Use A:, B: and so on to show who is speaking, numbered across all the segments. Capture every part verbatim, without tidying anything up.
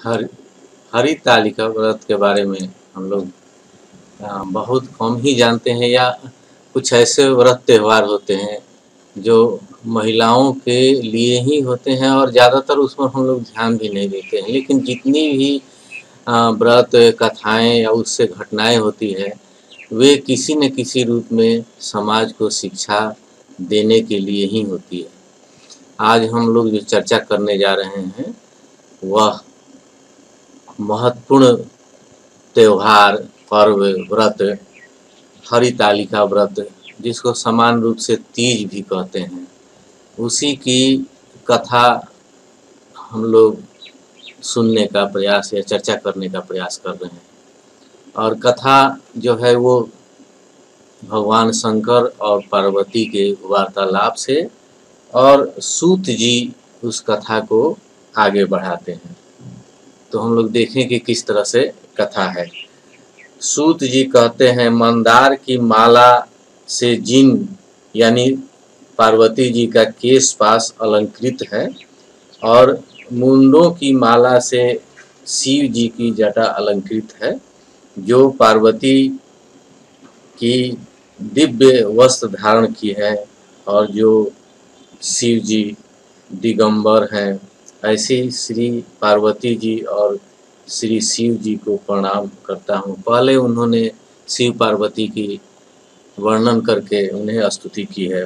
A: हर हरितालिका व्रत के बारे में हम लोग अ, बहुत कम ही जानते हैं, या कुछ ऐसे व्रत त्यौहार होते हैं जो महिलाओं के लिए ही होते हैं और ज़्यादातर उसमें हम लोग ध्यान भी नहीं देते हैं। लेकिन जितनी भी अ, व्रत कथाएँ या उससे घटनाएँ होती है, वे किसी न किसी रूप में समाज को शिक्षा देने के लिए ही होती है। आज हम लोग जो चर्चा करने जा रहे हैं वह महत्वपूर्ण त्योहार, पर्व, व्रत, हरितालिका व्रत, जिसको समान रूप से तीज भी कहते हैं, उसी की कथा हम लोग सुनने का प्रयास या चर्चा करने का प्रयास कर रहे हैं। और कथा जो है वो भगवान शंकर और पार्वती के वार्तालाप से, और सूत जी उस कथा को आगे बढ़ाते हैं। तो हम लोग देखें कि किस तरह से कथा है। सूत जी कहते हैं, मंदार की माला से जिन यानी पार्वती जी का केश पास अलंकृत है, और मुंडों की माला से शिव जी की जटा अलंकृत है, जो पार्वती की दिव्य वस्त्र धारण की है और जो शिव जी दिगंबर हैं। ऐसी श्री पार्वती जी और श्री शिव जी को प्रणाम करता हूँ। पहले उन्होंने शिव पार्वती की वर्णन करके उन्हें स्तुति की है।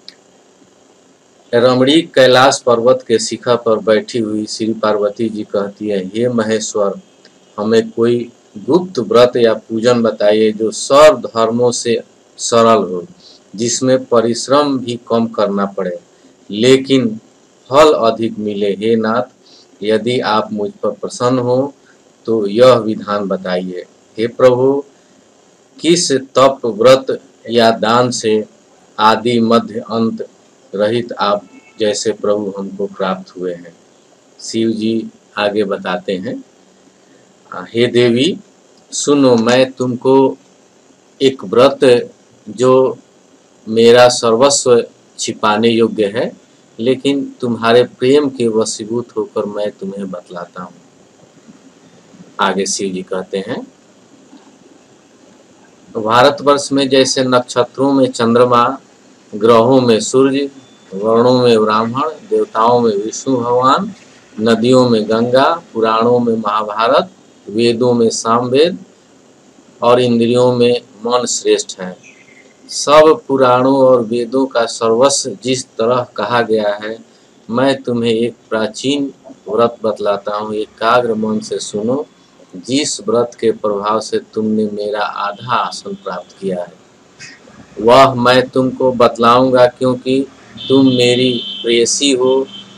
A: रमणीक कैलाश पर्वत के शिखर पर बैठी हुई श्री पार्वती जी कहती है, हे महेश्वर, हमें कोई गुप्त व्रत या पूजन बताइए जो सर्व धर्मों से सरल हो, जिसमें परिश्रम भी कम करना पड़े लेकिन फल अधिक मिले। हे नाथ, यदि आप मुझ पर प्रसन्न हो तो यह विधान बताइए। हे प्रभु, किस तप, व्रत या दान से आदि मध्य अंत रहित आप जैसे प्रभु हमको प्राप्त हुए हैं। शिव जी आगे बताते हैं, हे देवी सुनो, मैं तुमको एक व्रत जो मेरा सर्वस्व छिपाने योग्य है, लेकिन तुम्हारे प्रेम के वशीभूत होकर मैं तुम्हें बतलाता हूँ। आगे शिव जी कहते हैं, भारतवर्ष में जैसे नक्षत्रों में चंद्रमा, ग्रहों में सूर्य, वर्णों में ब्राह्मण, देवताओं में विष्णु भगवान, नदियों में गंगा, पुराणों में महाभारत, वेदों में सामवेद और इंद्रियों में मन श्रेष्ठ है, सब पुराणों और वेदों का सर्वस्व जिस तरह कहा गया है, मैं तुम्हें एक प्राचीन व्रत बतलाता हूँ। एकाग्र मन से सुनो, जिस व्रत के प्रभाव से तुमने मेरा आधा आसन प्राप्त किया है वह मैं तुमको बतलाऊंगा, क्योंकि तुम मेरी प्रेयसी हो।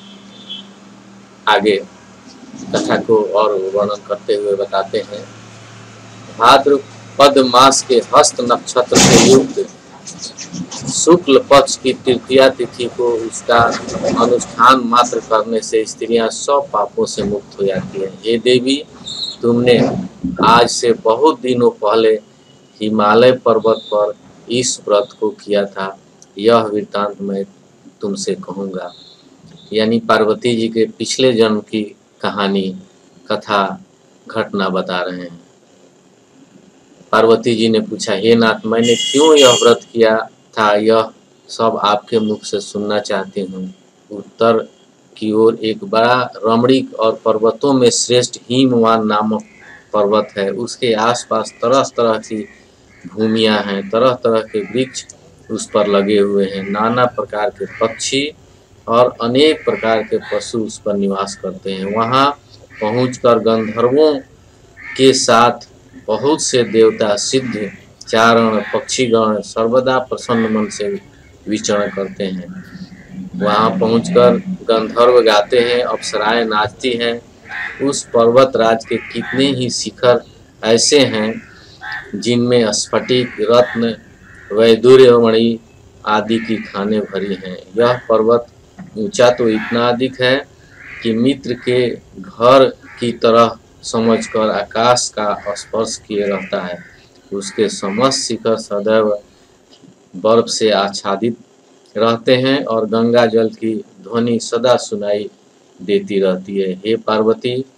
A: आगे कथा को और वर्णन करते हुए बताते हैं, भाद्रपद मास के हस्त नक्षत्र से युक्त शुक्ल पक्ष की तृतीया तिथि को उसका अनुष्ठान मात्र करने से स्त्रियां सब पापों से मुक्त हो जाती है। हे देवी, तुमने आज से बहुत दिनों पहले हिमालय पर्वत पर इस व्रत को किया था, यह वृत्तांत मैं तुमसे कहूँगा। यानी पार्वती जी के पिछले जन्म की कहानी, कथा, घटना बता रहे हैं। पार्वती जी ने पूछा, हे नाथ, मैंने क्यों यह व्रत किया था, यह सब आपके मुख से सुनना चाहती हूँ। उत्तर की ओर एक बड़ा रमणीक और पर्वतों में श्रेष्ठ हिमवान नामक पर्वत है। उसके आसपास तरह तरह की भूमियाँ हैं, तरह तरह के वृक्ष उस पर लगे हुए हैं, नाना प्रकार के पक्षी और अनेक प्रकार के पशु उस पर निवास करते हैं। वहाँ पहुंचकर गंधर्वों के साथ बहुत से देवता, सिद्ध, चारण, पक्षीगण सर्वदा प्रसन्न मन से विचरण करते हैं। वहाँ पहुंचकर गंधर्व गाते हैं, अप्सराएं नाचती हैं। उस पर्वत राज के कितने ही शिखर ऐसे हैं जिनमें स्फटिक, रत्न, वैदूर्यमणि आदि की खानें भरी हैं। यह पर्वत ऊंचा तो इतना अधिक है कि मित्र के घर की तरह समझकर आकाश का स्पर्श किए रहता है। उसके समस्त शिखर सदैव बर्फ से आच्छादित रहते हैं और गंगा जल की ध्वनि सदा सुनाई देती रहती है। हे पार्वती,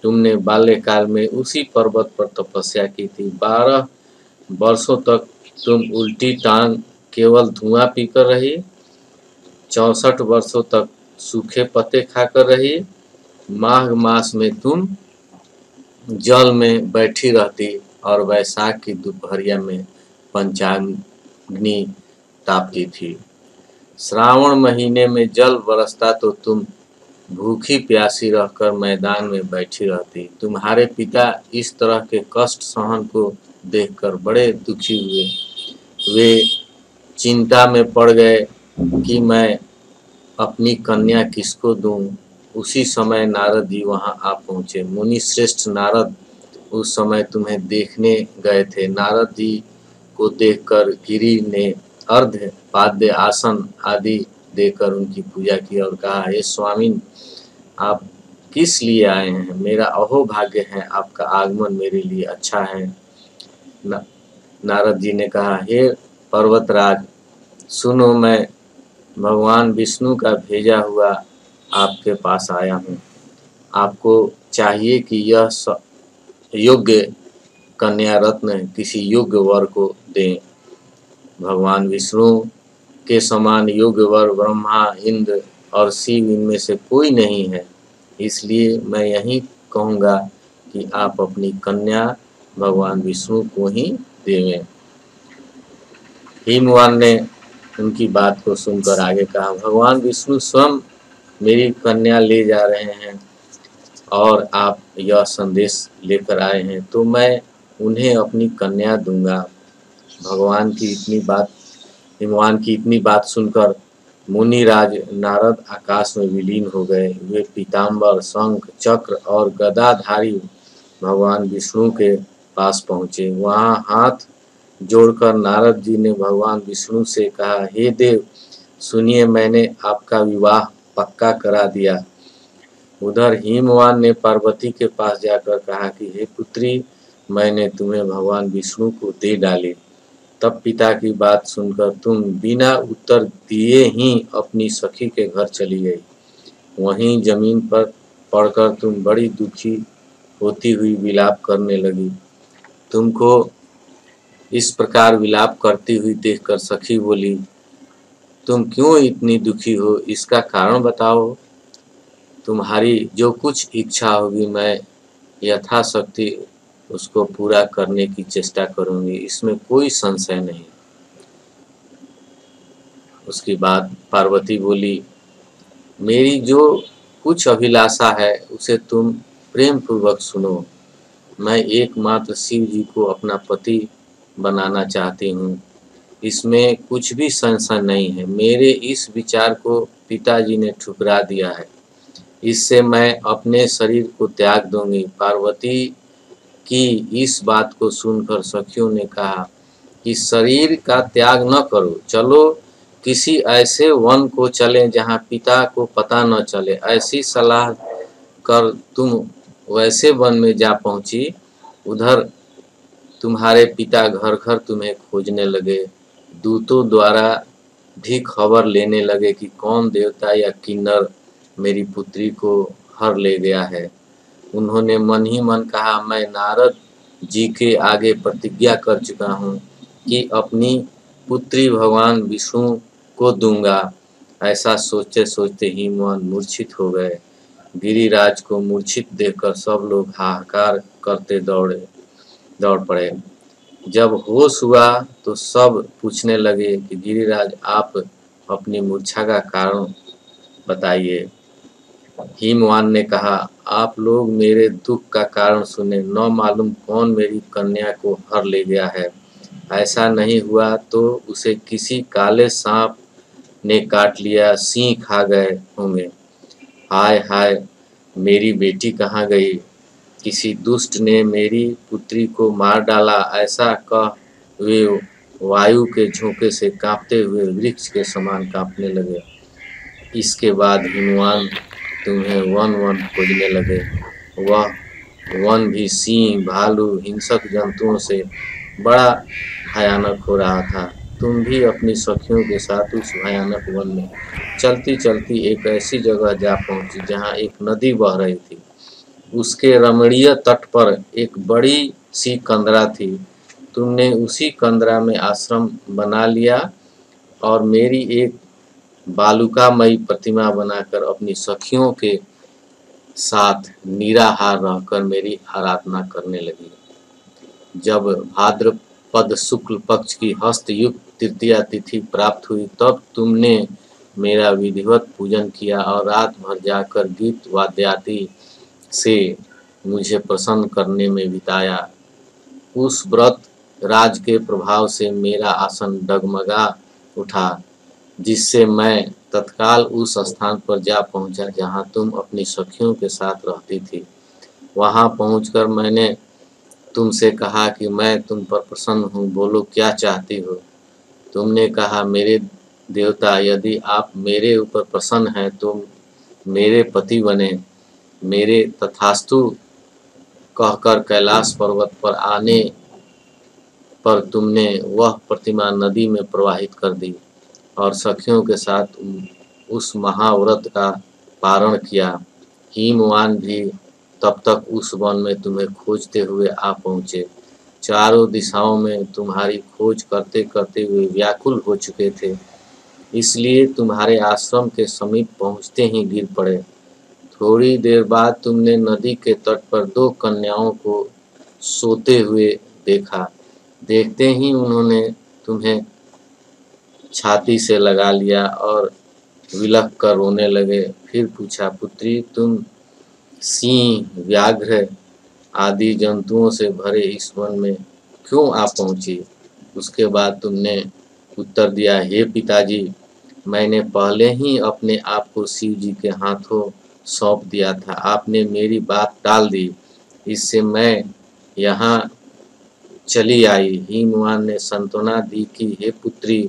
A: तुमने बाल्यकाल में उसी पर्वत पर तपस्या की थी। बारह वर्षों तक तुम उल्टी टांग केवल धुआं पीकर रही। चौसठ वर्षों तक सूखे पत्ते खाकर रही। माघ मास में तुम जल में बैठी रहती और वैशाख की दोपहरिया में पंचाग्नि तापती थी। श्रावण महीने में जल बरसता तो तुम भूखी प्यासी रहकर मैदान में बैठी रहती। तुम्हारे पिता इस तरह के कष्ट सहन को देखकर बड़े दुखी हुए। वे चिंता में पड़ गए कि मैं अपनी कन्या किसको दूं। उसी समय नारद जी वहां आ पहुंचे। मुनि श्रेष्ठ नारद उस समय तुम्हें देखने गए थे। नारद जी को देखकर गिरि ने अर्घ्य पाद्य आसन आदि देकर उनकी पूजा की और कहा, हे स्वामी, आप किस लिए आए हैं? मेरा अहोभाग्य है, आपका आगमन मेरे लिए अच्छा है। ना, नारद जी ने कहा, हे पर्वतराज, सुनो, मैं भगवान विष्णु का भेजा हुआ आपके पास आया हूँ। आपको चाहिए कि यह योग्य कन्या रत्न किसी योग्य वर को दें। भगवान विष्णु के समान योग्य वर ब्रह्मा, इंद्र और शिव इनमें से कोई नहीं है। इसलिए मैं यही कहूँगा कि आप अपनी कन्या भगवान विष्णु को ही देवें। हिमवान ने उनकी बात को सुनकर आगे कहा, भगवान विष्णु स्वयं मेरी कन्या ले जा रहे हैं और आप यह संदेश लेकर आए हैं, तो मैं उन्हें अपनी कन्या दूंगा। भगवान की इतनी बात हिमवान की इतनी बात सुनकर मुनिराज नारद आकाश में विलीन हो गए। वे पीताम्बर, शंख, चक्र और गदाधारी भगवान विष्णु के पास पहुँचे। वहाँ हाथ जोड़कर नारद जी ने भगवान विष्णु से कहा, हे देव, सुनिए, मैंने आपका विवाह पक्का करा दिया। उधर हिमवान ने पार्वती के पास जाकर कहा कि हे पुत्री, मैंने तुम्हें भगवान विष्णु को दे डाली। तब पिता की बात सुनकर तुम बिना उत्तर दिए ही अपनी सखी के घर चली गई। वहीं जमीन पर पड़कर तुम बड़ी दुखी होती हुई विलाप करने लगी। तुमको इस प्रकार विलाप करती हुई देखकर सखी बोली, तुम क्यों इतनी दुखी हो? इसका कारण बताओ। तुम्हारी जो कुछ इच्छा होगी मैं यथाशक्ति उसको पूरा करने की चेष्टा करूंगी, इसमें कोई संशय नहीं। उसके बाद पार्वती बोली, मेरी जो कुछ अभिलाषा है उसे तुम प्रेम पूर्वक सुनो। मैं एकमात्र शिव जी को अपना पति बनाना चाहती हूँ, इसमें कुछ भी संशय नहीं है। मेरे इस विचार को पिताजी ने ठुकरा दिया है, इससे मैं अपने शरीर को त्याग दूंगी। पार्वती की इस बात को सुनकर सखियों ने कहा कि शरीर का त्याग न करो, चलो किसी ऐसे वन को चलें जहाँ पिता को पता न चले। ऐसी सलाह कर तुम वैसे वन में जा पहुंची। उधर तुम्हारे पिता घर घर तुम्हें खोजने लगे। दूतों द्वारा भी खबर लेने लगे कि कौन देवता या किन्नर मेरी पुत्री को हर ले गया है। उन्होंने मन ही मन कहा, मैं नारद जी के आगे प्रतिज्ञा कर चुका हूँ कि अपनी पुत्री भगवान विष्णु को दूंगा। ऐसा सोचते सोचते हिमवान मूर्छित हो गए। गिरिराज को मूर्छित देखकर सब लोग हाहाकार करते दौड़े दौड़ पड़े। जब होश हुआ तो सब पूछने लगे कि गिरिराज, आप अपनी मूर्छा का कारण बताइए। हिमवान ने कहा, आप लोग मेरे दुख का कारण सुने। न मालूम कौन मेरी कन्या को हर ले गया है। ऐसा नहीं हुआ तो उसे किसी काले सांप ने काट लिया, सिंह खा गए होंगे। हाय हाय, मेरी बेटी कहाँ गई? किसी दुष्ट ने मेरी पुत्री को मार डाला। ऐसा कह वे वायु के झोंके से कांपते हुए वृक्ष के समान कांपने लगे। इसके बाद हिमवान तुम्हें वन वन खोजने लगे। वह वन भी सिंह, भालू, हिंसक जंतुओं से बड़ा भयानक हो रहा था। तुम भी अपनी सखियों के साथ उस भयानक वन में चलती चलती एक ऐसी जगह जा पहुंची जहां एक नदी बह रही थी। उसके रमणीय तट पर एक बड़ी सी कंदरा थी। तुमने उसी कंदरा में आश्रम बना लिया और मेरी एक बालुकामयी प्रतिमा बनाकर अपनी सखियों के साथ निराहार रहकर मेरी आराधना करने लगी। जब भाद्रपद शुक्ल पक्ष की हस्तयुक्त तृतीया तिथि प्राप्त हुई तब तुमने मेरा विधिवत पूजन किया और रात भर जाकर गीत वाद्यादि से मुझे प्रसन्न करने में बिताया। उस व्रत राज के प्रभाव से मेरा आसन डगमगा उठा, जिससे मैं तत्काल उस स्थान पर जा पहुंचा जहां तुम अपनी सखियों के साथ रहती थी। वहां पहुंचकर मैंने तुमसे कहा कि मैं तुम पर प्रसन्न हूँ, बोलो क्या चाहती हो। तुमने कहा, मेरे देवता, यदि आप मेरे ऊपर प्रसन्न हैं तो मेरे पति बने। मेरे तथास्तु कहकर कैलाश पर्वत पर आने पर तुमने वह प्रतिमा नदी में प्रवाहित कर दी और सखियों के साथ उस महाव्रत का पारण किया। हिमवान भी तब तक उस वन में तुम्हें खोजते हुए आ पहुँचे। चारों दिशाओं में तुम्हारी खोज करते करते हुए व्याकुल हो चुके थे, इसलिए तुम्हारे आश्रम के समीप पहुँचते ही गिर पड़े। थोड़ी देर बाद तुमने नदी के तट पर दो कन्याओं को सोते हुए देखा। देखते ही उन्होंने तुम्हें छाती से लगा लिया और विलख कर रोने लगे। फिर पूछा, पुत्री, तुम सिंह, व्याघ्र आदि जंतुओं से भरे इस वन में क्यों आ पहुंची? उसके बाद तुमने उत्तर दिया, हे पिताजी, मैंने पहले ही अपने आप को शिव जी के हाथों सौंप दिया था। आपने मेरी बात टाल दी, इससे मैं यहाँ चली आई। हिमवान ने सांत्वना दी कि हे पुत्री,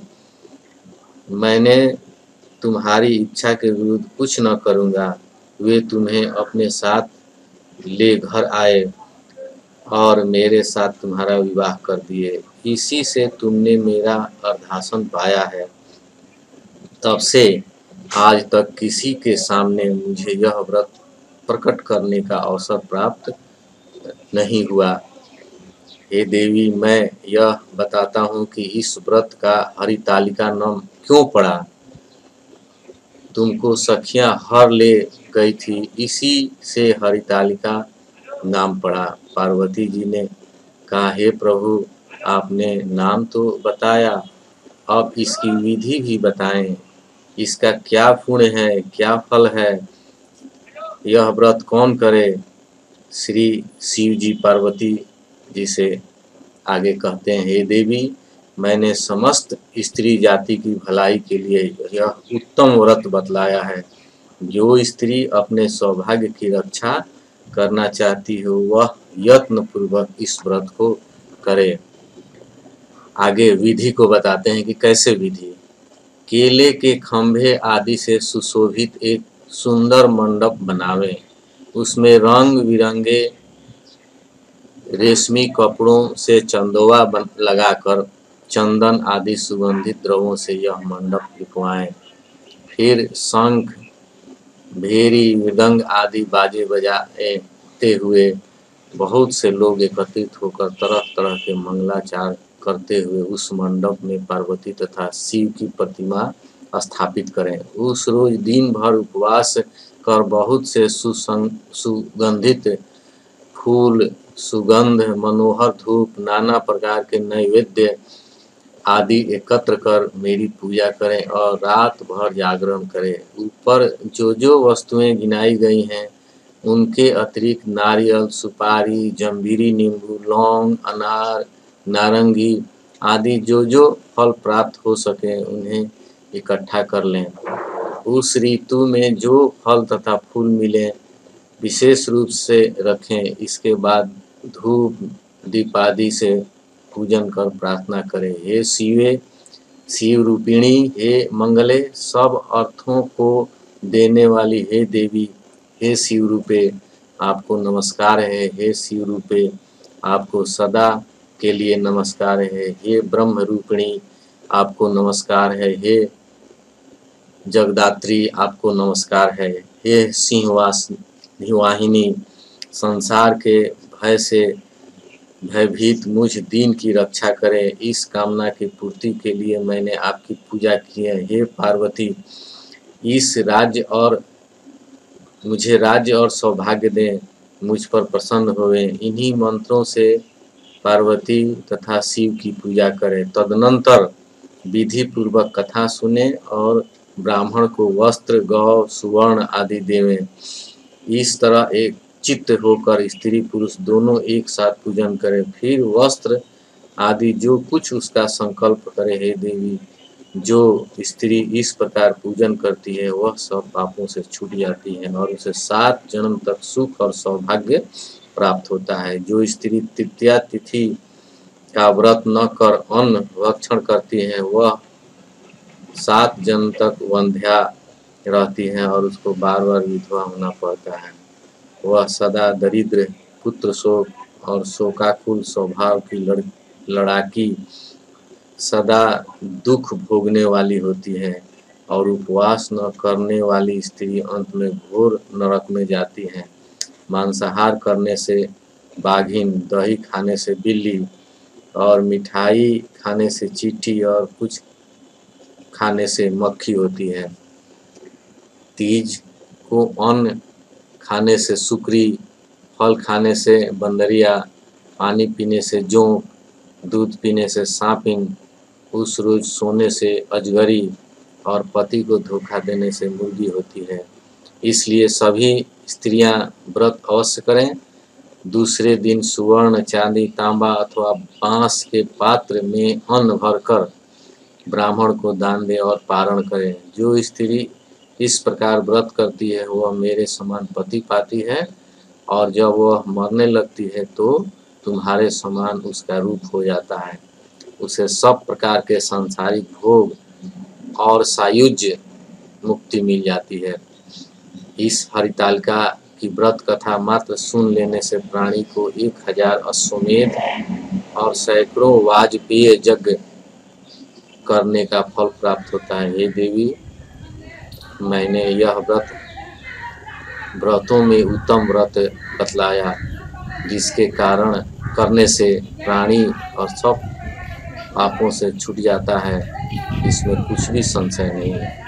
A: मैंने तुम्हारी इच्छा के विरुद्ध कुछ न करूँगा। वे तुम्हें अपने साथ ले घर आए और मेरे साथ तुम्हारा विवाह कर दिए। इसी से तुमने मेरा अर्धासन पाया है। तब से आज तक किसी के सामने मुझे यह व्रत प्रकट करने का अवसर प्राप्त नहीं हुआ। हे देवी, मैं यह बताता हूँ कि इस व्रत का हरितालिका नाम क्यों पड़ा। तुमको सखियाँ हर ले गई थी, इसी से हरितालिका नाम पड़ा। पार्वती जी ने कहा, हे प्रभु, आपने नाम तो बताया, अब इसकी विधि भी बताएं। इसका क्या पुण्य है, क्या फल है, यह व्रत कौन करे। श्री शिव जी पार्वती जी से आगे कहते हैं, हे देवी, मैंने समस्त स्त्री जाति की भलाई के लिए यह उत्तम व्रत बतलाया है। जो स्त्री अपने सौभाग्य की रक्षा करना चाहती हो वह यत्न पूर्वक इस व्रत को करे। आगे विधि को बताते हैं कि कैसे विधि। केले के खंभे आदि से सुशोभित एक सुंदर मंडप बनावे, उसमें रंग बिरंगे रेशमी कपड़ों से चंदोवा लगाकर चंदन आदि सुगंधित द्रव्यों से यह मंडप लिपवाएं। फिर शंख, भेरी, मृदंग आदि बाजे बजाते हुए बहुत से लोग एकत्रित होकर तरह तरह के मंगलाचार करते हुए उस मंडप में पार्वती तथा शिव की प्रतिमा स्थापित करें। उस रोज दिन भर उपवास कर बहुत से सुसंग सुगंधित फूल, सुगंध, मनोहर धूप, नाना प्रकार के नैवेद्य आदि एकत्र कर मेरी पूजा करें और रात भर जागरण करें। ऊपर जो जो वस्तुएं गिनाई गई हैं उनके अतिरिक्त नारियल, सुपारी, जंभीरी, नींबू, लौंग, अनार, नारंगी आदि जो जो फल प्राप्त हो सके उन्हें इकट्ठा कर लें। उस ऋतु में जो फल तथा फूल मिले विशेष रूप से रखें। इसके बाद धूप दीपादि से पूजन कर प्रार्थना करें, हे शिवे, शिव रूपिणी, हे मंगले, सब अर्थों को देने वाली हे देवी, हे शिव रूपे आपको नमस्कार है। हे शिव रूपे आपको सदा के लिए नमस्कार है। हे ब्रह्म रूपिणी आपको नमस्कार है। हे जगदात्री आपको नमस्कार है। हे सिंहवास वाहिनी संसार के भय से भयभीत मुझ दीन की रक्षा करें, इस कामना की पूर्ति के लिए मैंने आपकी पूजा की है। हे पार्वती, इस राज्य और मुझे राज्य और सौभाग्य दें, मुझ पर प्रसन्न होवें। इन्हीं मंत्रों से पार्वती तथा शिव की पूजा करें। तदनंतर विधि पूर्वक कथा सुने और ब्राह्मण को वस्त्र, गौ, सुवर्ण आदि देवें। इस तरह एक चित्त होकर स्त्री पुरुष दोनों एक साथ पूजन करें। फिर वस्त्र आदि जो कुछ उसका संकल्प करे। हे देवी, जो स्त्री इस प्रकार पूजन करती है वह सब पापों से छूट जाती है और उसे सात जन्म तक सुख और सौभाग्य प्राप्त होता है। जो स्त्री तृतीया तिथि का व्रत न कर अन्न भक्षण करती है वह सात जन्म तक वंध्या रहती है और उसको बार बार विधवा होना पड़ता है। वह सदा दरिद्र, पुत्र शोक और शोकाकुल स्वभाव की लड़ लड़ाकी, सदा दुख भोगने वाली होती है और उपवास न करने वाली स्त्री अंत में घोर नरक में जाती है। मांसाहार करने से बाघिन, दही खाने से बिल्ली और मिठाई खाने से चींटी और कुछ खाने से मक्खी होती है। तीज को अन्न खाने से सुकरी, फल खाने से बंदरिया, पानी पीने से जोंक, दूध पीने से सांपिन, उस रोज सोने से अजगरी और पति को धोखा देने से मुर्गी होती है। इसलिए सभी स्त्रियां व्रत अवश्य करें। दूसरे दिन सुवर्ण, चांदी, तांबा अथवा बांस के पात्र में अन्न भरकर ब्राह्मण को दान दे और पारण करें। जो स्त्री इस प्रकार व्रत करती है वह मेरे समान पति पाती है और जब वह मरने लगती है तो तुम्हारे समान उसका रूप हो जाता है। उसे सब प्रकार के सांसारिक भोग और सायुज्य मुक्ति मिल जाती है। इस हरितालिका की व्रत कथा मात्र सुन लेने से प्राणी को एक हजार अश्वमेध और सैकड़ों वाजपेय यज्ञ करने का फल प्राप्त होता है। हे देवी, मैंने यह व्रत व्रतों में उत्तम व्रत बतलाया जिसके कारण करने से प्राणी और सब पापों से छूट जाता है। इसमें कुछ भी संशय नहीं है।